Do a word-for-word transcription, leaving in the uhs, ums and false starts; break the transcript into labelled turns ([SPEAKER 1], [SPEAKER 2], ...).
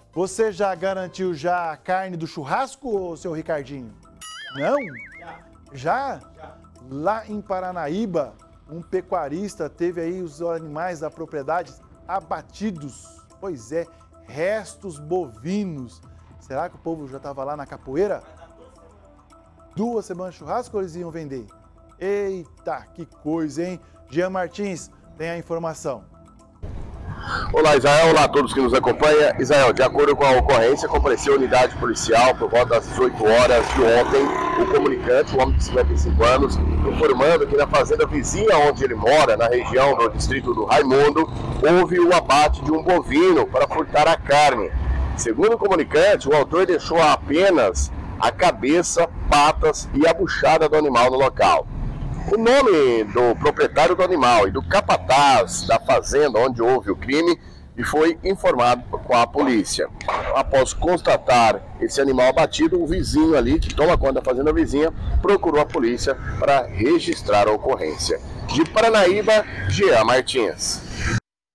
[SPEAKER 1] Você já garantiu já a carne do churrasco, seu Ricardinho? Não? Já? Já? Lá em Paranaíba, um pecuarista teve aí os animais da propriedade abatidos. Pois é, restos bovinos. Será que o povo já estava lá na capoeira? Duas semanas de churrasco ou eles iam vender? Eita, que coisa, hein? Jean Martins tem a informação.
[SPEAKER 2] Olá, Israel. Olá a todos que nos acompanham. Israel, de acordo com a ocorrência, compareceu a unidade policial por volta das dezoito horas de ontem. O comunicante, um homem de cinquenta e cinco anos, informando que na fazenda vizinha onde ele mora, na região do distrito do Raimundo, houve o abate de um bovino para furtar a carne. Segundo o comunicante, o autor deixou apenas a cabeça, patas e a buchada do animal no local. O nome do proprietário do animal e do capataz da fazenda onde houve o crime e foi informado com a polícia. Após constatar esse animal abatido, o vizinho ali, que toma conta da fazenda vizinha, procurou a polícia para registrar a ocorrência. De Paranaíba, Jean Martins.